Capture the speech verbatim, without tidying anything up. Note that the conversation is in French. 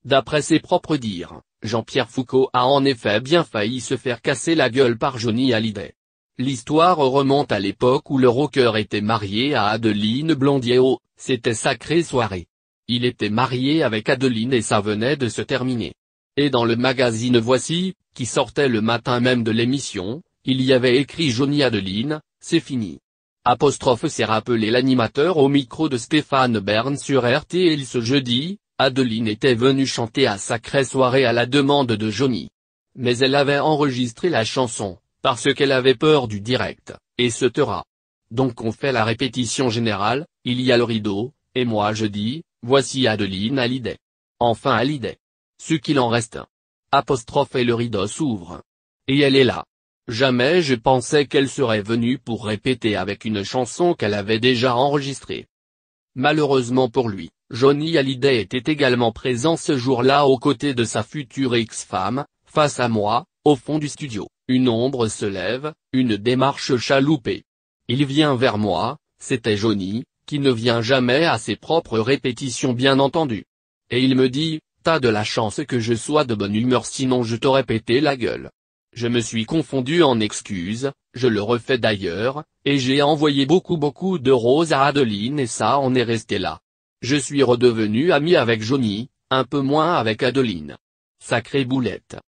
D'après ses propres dires, Jean-Pierre Foucault a en effet bien failli se faire casser la gueule par Johnny Hallyday. L'histoire remonte à l'époque où le rocker était marié à Adeline Blondiot, c'était sacrée soirée. Il était marié avec Adeline et ça venait de se terminer. Et dans le magazine Voici, qui sortait le matin même de l'émission, il y avait écrit Johnny Adeline, c'est fini. Apostrophe s'est rappelé l'animateur au micro de Stéphane Bern sur R T L ce jeudi. Adeline était venue chanter à Sacrée Soirée à la demande de Johnny. Mais elle avait enregistré la chanson, parce qu'elle avait peur du direct, et se taira. Donc on fait la répétition générale, il y a le rideau, et moi je dis, voici Adeline Hallyday. Enfin Hallyday. Ce qu'il en reste. Apostrophe et le rideau s'ouvre. Et elle est là. Jamais je pensais qu'elle serait venue pour répéter avec une chanson qu'elle avait déjà enregistrée. Malheureusement pour lui, Johnny Hallyday était également présent ce jour-là aux côtés de sa future ex-femme. Face à moi, au fond du studio, une ombre se lève, une démarche chaloupée. Il vient vers moi, c'était Johnny, qui ne vient jamais à ses propres répétitions bien entendu. Et il me dit, t'as de la chance que je sois de bonne humeur sinon je t'aurais pété la gueule. Je me suis confondu en excuses, je le refais d'ailleurs, et j'ai envoyé beaucoup beaucoup de roses à Adeline et ça en est resté là. Je suis redevenu ami avec Johnny, un peu moins avec Adeline. Sacrée boulette.